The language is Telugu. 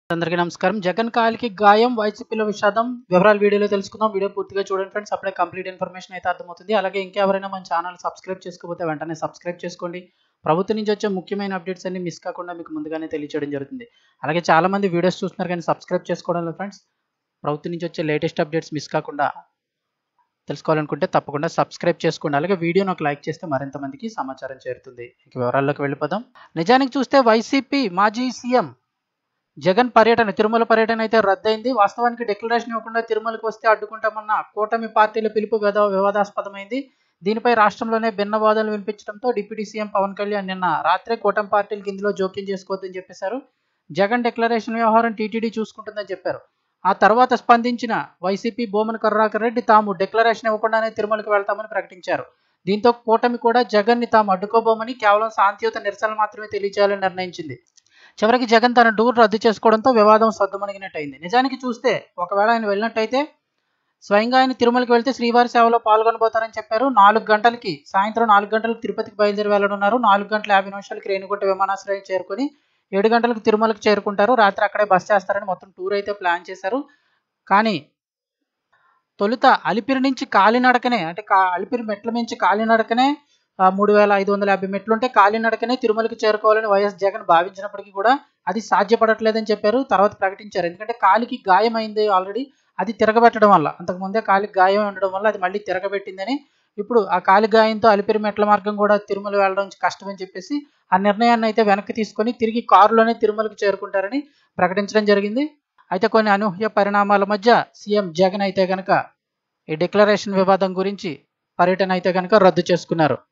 అందరికీ నమస్కారం. జగన్ కాలికి గాయం, వైసీపీలో విషాదం. వివరాలు వీడియోలో తెలుసుకుందాం. వీడియో పూర్తిగా చూడండి ఫ్రెండ్స్. అప్పుడే కంప్లీట్ ఇన్ఫర్మేషన్ అయితే అర్థమవుతుంది. అలాగే ఇంకెవరైనా మన ఛానల్ సబ్స్క్రైబ్ చేసుకోకపోతే వెంటనే సబ్స్క్రైబ్ చేసుకోండి. ప్రభుత్వం నుంచి వచ్చే ముఖ్యమైన అప్డేట్స్ అన్ని మిస్ కాకుండా మీకు ముందుగానే తెలియజేయడం జరుగుతుంది. అలాగే చాలామంది వీడియోస్ చూస్తున్నారు కానీ సబ్స్క్రైబ్ చేసుకోవడం లేదు ఫ్రెండ్స్. ప్రభుత్వం నుంచి వచ్చే లేటెస్ట్ అప్డేట్స్ మిస్ కాకుండా తెలుసుకోవాలనుకుంటే తప్పకుండా సబ్స్క్రైబ్ చేసుకోండి. అలాగే వీడియోని ఒక లైక్ చేస్తే మరింత మందికి సమాచారం చేరుతుంది. ఇంక వివరాల్లోకి వెళ్ళిపోదాం. నిజానికి చూస్తే వైసీపీ మాజీ సీఎం జగన్ పర్యటన, తిరుమల పర్యటన అయితే రద్దయింది. వాస్తవానికి డిక్లరేషన్ ఇవ్వకుండా తిరుమలకు వస్తే అడ్డుకుంటామన్న కూటమి పార్టీల పిలుపు వివాదాస్పదమైంది. దీనిపై రాష్ట్రంలోనే భిన్న వాదనలు వినిపించడంతో డిప్యూటీ సీఎం పవన్ కళ్యాణ్ నిన్న రాత్రే కూటమి పార్టీలకు ఇందులో జోక్యం చేసుకోవద్దని చెప్పేశారు. జగన్ డిక్లరేషన్ వ్యవహారం టీటీడీ చూసుకుంటుందని చెప్పారు. ఆ తర్వాత స్పందించిన వైసీపీ బోమన కరుణాకర్ రెడ్డి తాము డిక్లరేషన్ ఇవ్వకుండానే తిరుమలకు వెళ్తామని ప్రకటించారు. దీంతో కూటమి కూడా జగన్ ని తాము అడ్డుకోబోమని కేవలం శాంతియుత నిరసనలు మాత్రమే తెలియజేయాలని నిర్ణయించింది. చివరికి జగన్ తన టూర్ రద్దు చేసుకోవడంతో వివాదం సద్దుమణిగినట్టయింది. నిజానికి చూస్తే ఒకవేళ ఆయన వెళ్ళినట్టయితే స్వయంగా ఆయన తిరుమలకి వెళ్తే శ్రీవారి సేవలో పాల్గొనబోతారని చెప్పారు. 4 గంటలకి, సాయంత్రం 4 గంటలకు తిరుపతికి బయలుదేరి వెళ్ళనున్నారు. 4 గంటల 50 నిమిషాలకి రేణిగుంట విమానాశ్రయం చేరుకొని 7 గంటలకు తిరుమలకు చేరుకుంటారు. రాత్రి అక్కడే బస్ చేస్తారని మొత్తం టూర్ అయితే ప్లాన్ చేశారు. కానీ తొలుత అలిపిరి నుంచి కాలినడకనే, అంటే అలిపిరి మెట్ల నుంచి కాలినడకనే 3550 మెట్లుంటే కాలినడకనే తిరుమలకి చేరుకోవాలని వైఎస్ జగన్ భావించినప్పటికీ కూడా అది సాధ్యపడట్లేదని చెప్పారు. తర్వాత ప్రకటించారు. ఎందుకంటే కాలికి గాయమైంది ఆల్రెడీ, అది తిరగబెట్టడం వల్ల, అంతకుముందే కాలికి గాయం ఉండడం వల్ల అది మళ్ళీ తిరగబెట్టిందని, ఇప్పుడు ఆ కాలి గాయంతో అలిపిరి మెట్ల మార్గం కూడా తిరుమల వెళ్ళడం కష్టమని చెప్పేసి ఆ నిర్ణయాన్ని అయితే వెనక్కి తీసుకొని తిరిగి కారులోనే తిరుమలకు చేరుకుంటారని ప్రకటించడం జరిగింది. అయితే కొన్ని అనూహ్య పరిణామాల మధ్య సీఎం జగన్ అయితే కనుక ఈ డిక్లరేషన్ వివాదం గురించి పర్యటన అయితే కనుక రద్దు చేసుకున్నారు.